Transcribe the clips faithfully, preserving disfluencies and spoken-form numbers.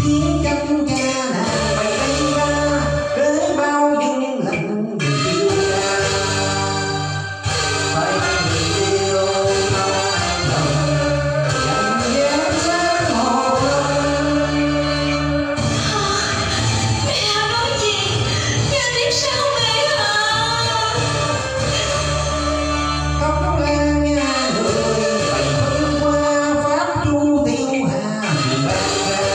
tiếng cánh ca nàng bày tay ra để bao dung lạnh yêu ca phải người yêu không lòng dành ghé sáng hồ đông. Mẹ nói gì nghe tiếng sao mẹ hả? Khóc lan nha người bày phân qua pháp chu tiêu hà ban ra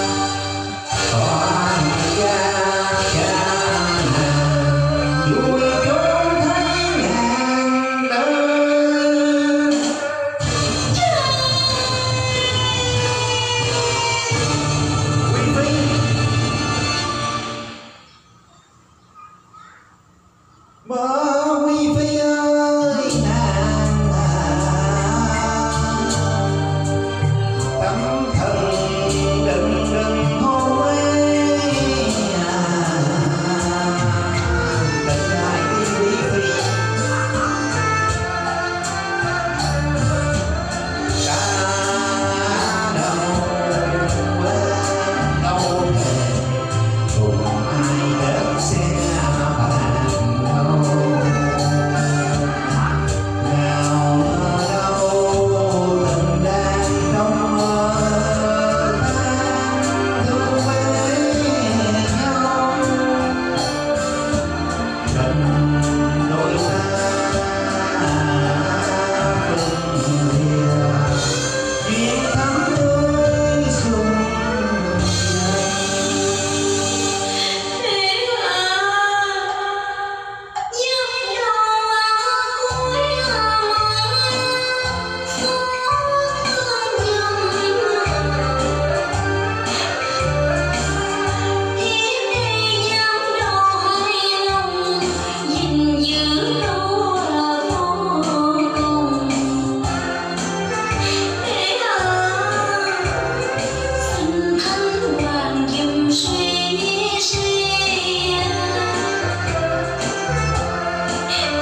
tòa cha cha nàng vui trốn thấy ngàn đơn. Quý phi Mơ quý phi ơi nàng tâm thần đừng đừng hôn ấy tình ai quý phi ta đâu quên đâu thể cùng ai đất xe bàn đâu nào đâu tình đang trong mơ tan thương với nhau gần đôi ta phân biệt duyên thắm tươi xuân Mẹ à, nhấp nhô cuối mộng suốt thương nhầm tiếp đi nhắm đôi lòng gìn giữ đâu là vô cùng. Mẹ à, xin thánh hoàng giùm suy suy theo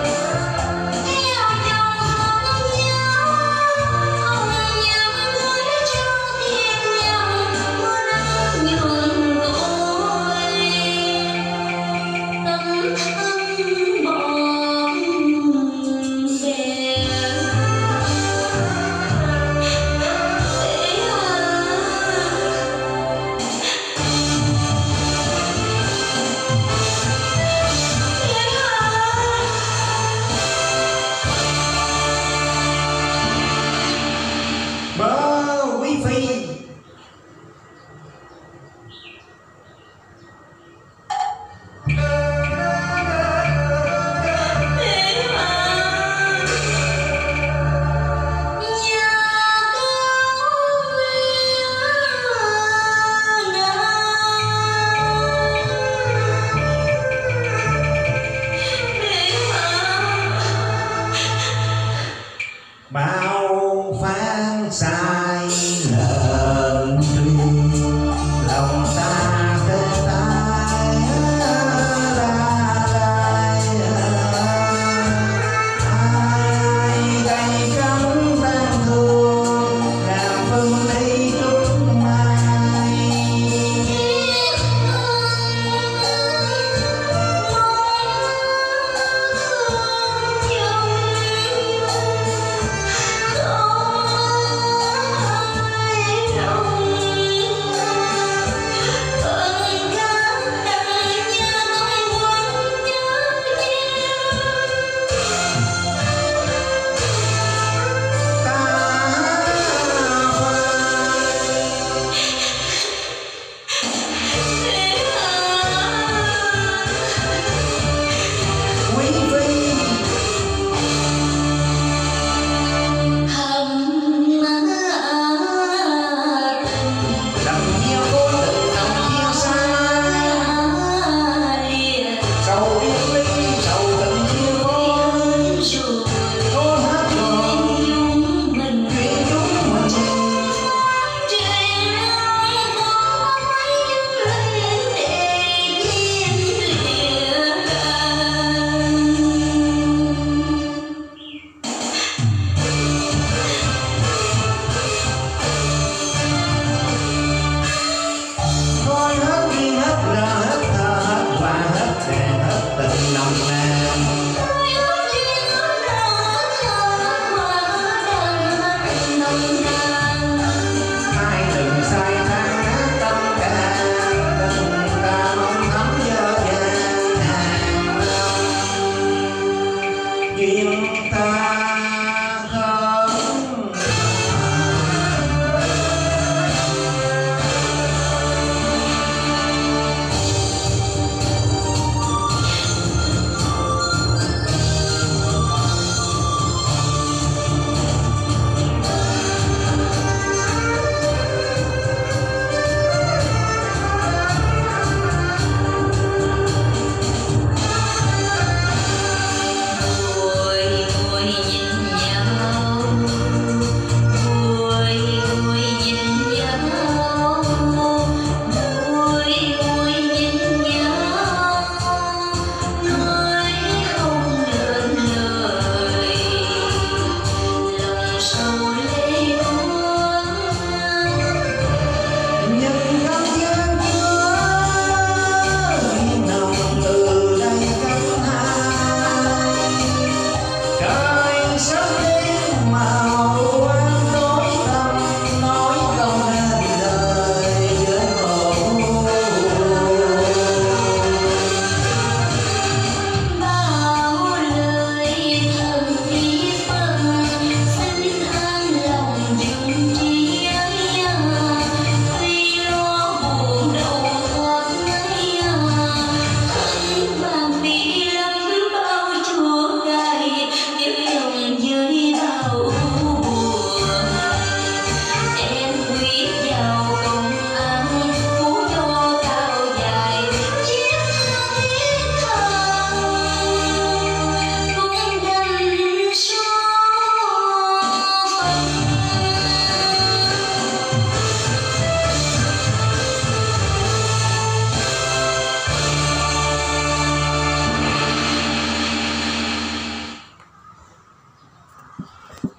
dòng hồng nhớ hồng nhầm gửi cho thiên nhầm mưa nắng nhường ngôi tâm thân bộn bề. Mơ quý phi bao phan sai